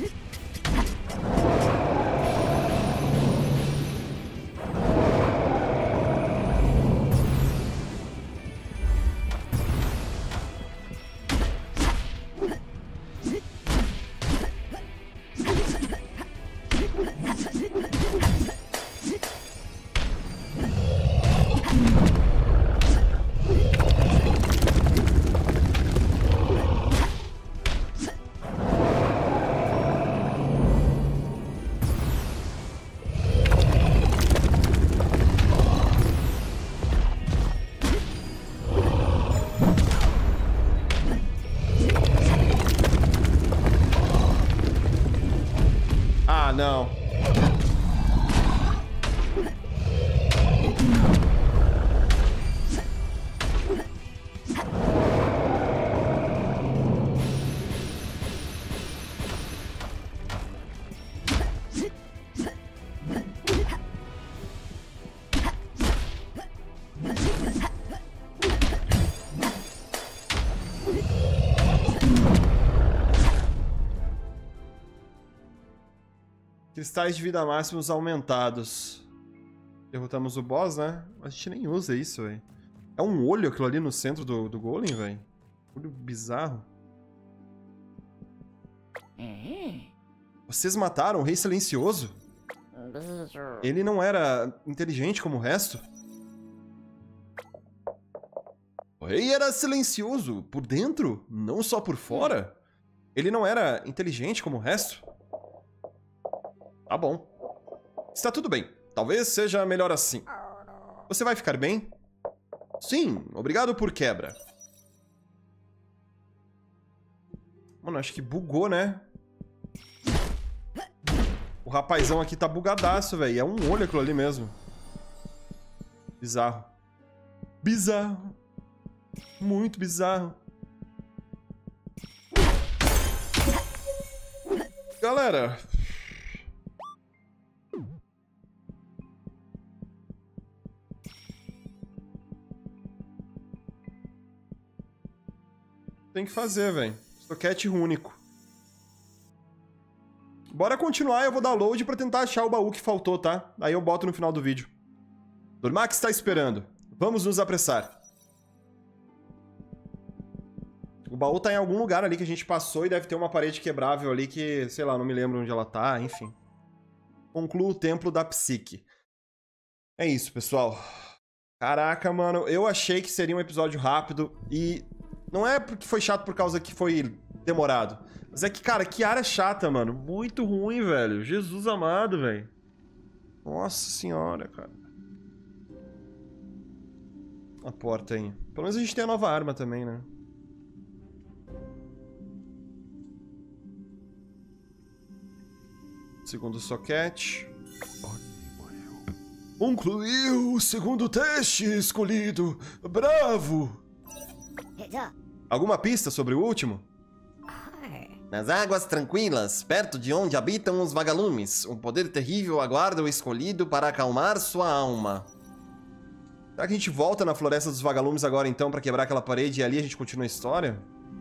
Ah, não. Cristais de vida máximos aumentados. Derrotamos o boss, né? A gente nem usa isso, velho. É um olho aquilo ali no centro do golem, velho. Olho bizarro. Vocês mataram o Rei Silencioso? Ele não era inteligente como o resto? O rei era silencioso, por dentro, não só por fora? Ele não era inteligente como o resto? Tá bom. Está tudo bem. Talvez seja melhor assim. Você vai ficar bem? Sim, obrigado por quebra. Mano, acho que bugou, né? O rapazão aqui tá bugadaço, velho. É um olho aquilo ali mesmo. Bizarro. Bizarro. Muito bizarro. Galera... Tem que fazer, velho. Socket único. Bora continuar, eu vou dar load pra tentar achar o baú que faltou, tá? Aí eu boto no final do vídeo. Dormax está esperando. Vamos nos apressar. O baú tá em algum lugar ali que a gente passou e deve ter uma parede quebrável ali que, sei lá, não me lembro onde ela tá, enfim. Concluo o templo da psique. É isso, pessoal. Caraca, mano, eu achei que seria um episódio rápido e... Não é porque foi chato por causa que foi demorado. Mas é que, cara, que área chata, mano. Muito ruim, velho. Jesus amado, velho. Nossa senhora, cara. A porta aí. Pelo menos a gente tem a nova arma também, né? Segundo soquete. Concluiu o segundo teste escolhido. Bravo! Alguma pista sobre o último? Nas águas tranquilas, perto de onde habitam os vagalumes, um poder terrível aguarda o escolhido para acalmar sua alma. Será que a gente volta na floresta dos vagalumes agora então pra quebrar aquela parede e ali a gente continua a história?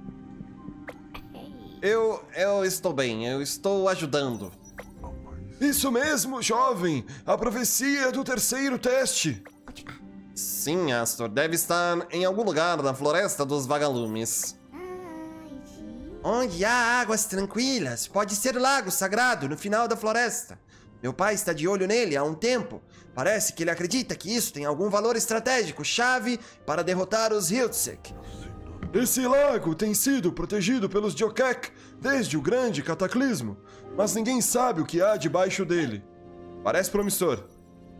Eu estou bem, eu estou ajudando. Isso mesmo, jovem! A profecia do terceiro teste! Sim, Astor, deve estar em algum lugar na floresta dos vagalumes. Onde há águas tranquilas, pode ser o lago sagrado no final da floresta. Meu pai está de olho nele há um tempo. Parece que ele acredita que isso tem algum valor estratégico, chave para derrotar os Hiltzik. Esse lago tem sido protegido pelos Jokek desde o grande cataclismo, mas ninguém sabe o que há debaixo dele. Parece promissor.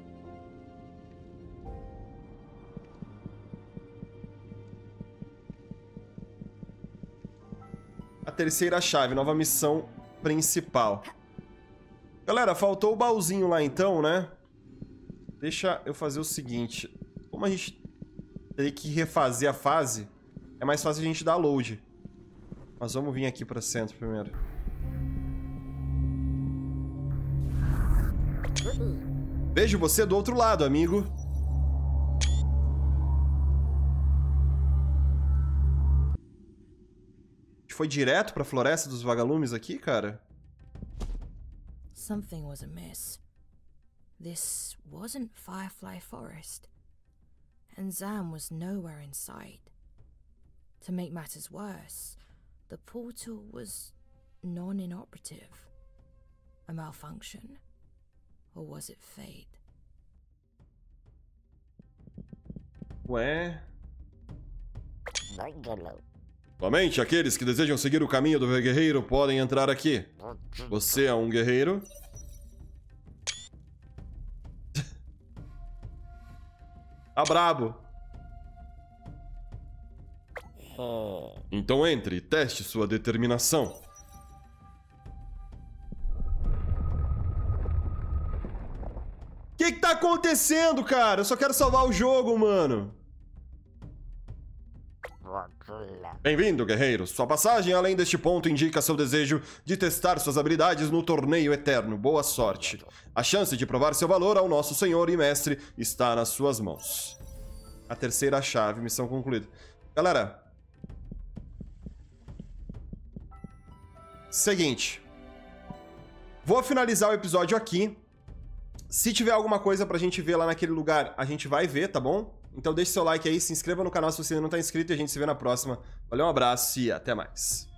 A terceira chave, nova missão principal. Galera, faltou o baúzinho lá então, né? Deixa eu fazer o seguinte. Como a gente teria que refazer a fase, é mais fácil a gente dar load. Mas vamos vir aqui para centro primeiro. Vejo você do outro lado, amigo. Foi direto pra floresta dos vagalumes aqui, cara? Something was amiss. This wasn't Firefly Forest, and Zam was nowhere in sight. To make matters worse, the portal was non-inoperative. A malfunction? Or was it fate? Ué? Somente aqueles que desejam seguir o caminho do guerreiro podem entrar aqui. Você é um guerreiro? Tá brabo. Então entre e teste sua determinação. O que tá acontecendo, cara? Eu só quero salvar o jogo, mano. Bem-vindo, guerreiro. Sua passagem além deste ponto indica seu desejo de testar suas habilidades no torneio eterno. Boa sorte. A chance de provar seu valor ao nosso senhor e mestre está nas suas mãos. A terceira chave, missão concluída. Galera. Seguinte. Vou finalizar o episódio aqui. Se tiver alguma coisa pra gente ver lá naquele lugar, a gente vai ver, tá bom? Então deixe seu like aí, se inscreva no canal se você ainda não tá inscrito e a gente se vê na próxima. Valeu, um abraço e até mais.